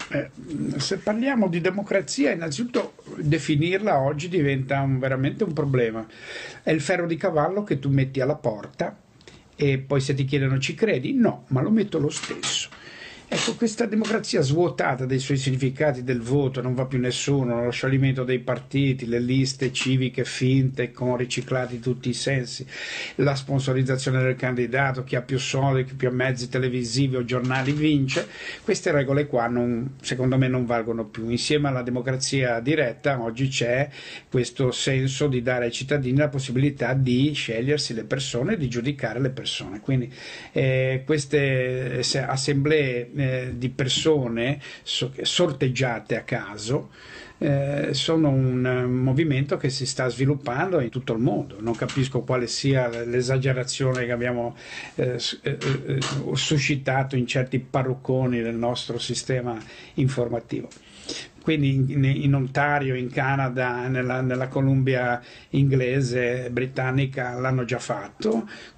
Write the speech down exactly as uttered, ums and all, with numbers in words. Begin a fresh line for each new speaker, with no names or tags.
Eh, se parliamo di democrazia, innanzitutto definirla oggi diventa un- veramente un problema. È il ferro di cavallo che tu metti alla porta e poi se ti chiedono ci credi? No, ma lo metto lo stesso. Ecco, questa democrazia svuotata dei suoi significati del voto, non va più nessuno, lo scioglimento dei partiti, le liste civiche finte con riciclati in tutti i sensi, la sponsorizzazione del candidato, chi ha più soldi, chi più mezzi televisivi o giornali vince, queste regole qua non, secondo me non valgono più. Insieme alla democrazia diretta oggi c'è questo senso di dare ai cittadini la possibilità di scegliersi le persone e di giudicare le persone. Quindi eh, queste assemblee eh, di persone so- sorteggiate a caso eh, sono un eh, movimento che si sta sviluppando in tutto il mondo. Non capisco quale sia l'esagerazione che abbiamo eh, eh, eh, suscitato in certi parrucconi del nostro sistema informativo. Quindi in, in Ontario, in Canada, nella, nella Columbia inglese, britannica l'hanno già fatto,